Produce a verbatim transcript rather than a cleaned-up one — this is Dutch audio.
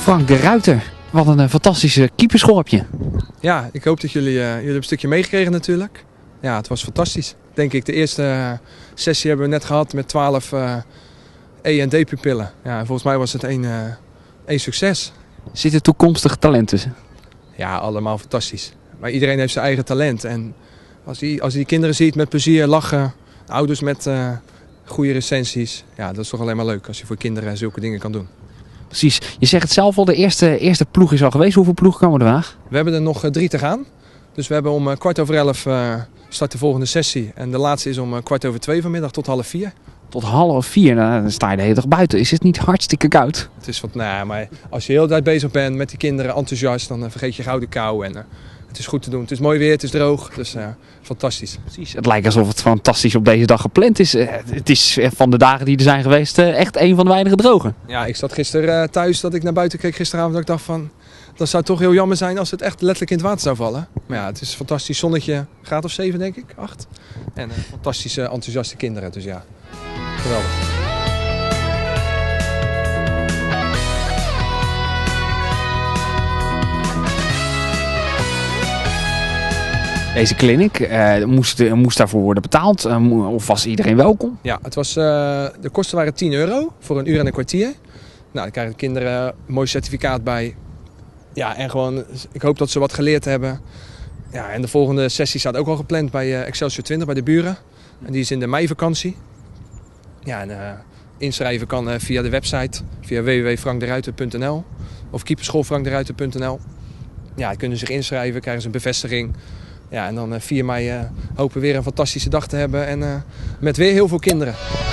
Frank de Ruiter, wat een uh, fantastische keeperschool heb je. Ja, ik hoop dat jullie, uh, jullie hebben een stukje meegekregen natuurlijk. Ja, het was fantastisch. Denk ik, de eerste uh, sessie hebben we net gehad met twaalf uh, E- en D-pupillen. Ja, volgens mij was het één, uh, één succes. Zitten toekomstige talenten tussen? Ja, allemaal fantastisch. Maar iedereen heeft zijn eigen talent. En als je, als je die kinderen ziet met plezier, lachen, ouders met uh, goede recensies. Ja, dat is toch alleen maar leuk als je voor kinderen zulke dingen kan doen. Precies. Je zegt het zelf al, de eerste, eerste ploeg is al geweest. Hoeveel ploegen komen er vandaag? We hebben er nog uh, drie te gaan. Dus we hebben om uh, kwart over elf uh, start de volgende sessie. En de laatste is om uh, kwart over twee vanmiddag tot half vier. Tot half vier, nou, dan sta je de hele dag buiten. Is het niet hartstikke koud? Het is wat, nou, maar als je de hele tijd bezig bent met die kinderen, enthousiast, dan uh, vergeet je gauw de kou. En uh, het is goed te doen. Het is mooi weer, het is droog. Dus uh, fantastisch. Precies. Het lijkt alsof het fantastisch op deze dag gepland is. Uh, het is van de dagen die er zijn geweest uh, echt een van de weinige droge. Ja, ik zat gisteren uh, thuis dat ik naar buiten keek gisteravond. Dat ik dacht van, dat zou toch heel jammer zijn als het echt letterlijk in het water zou vallen. Maar ja, het is een fantastisch zonnetje. Graad of zeven denk ik, acht. En uh, fantastische enthousiaste kinderen. Dus ja, geweldig. Deze clinic, uh, moest, moest daarvoor worden betaald uh, of was iedereen welkom? Ja, het was, uh, de kosten waren tien euro voor een uur en een kwartier. Nou, dan krijgen de kinderen een mooi certificaat bij. Ja, en gewoon, ik hoop dat ze wat geleerd hebben. Ja, en de volgende sessie staat ook al gepland bij uh, Excelsior twintig, bij de buren. En die is in de meivakantie. Ja, en uh, inschrijven kan uh, via de website, via w w w punt frank de ruiter punt n l of keeperschool frank de ruiter punt n l. Ja, kunnen zich inschrijven, krijgen ze een bevestiging. Ja, en dan uh, vier mei uh, hopen we weer een fantastische dag te hebben en uh, met weer heel veel kinderen.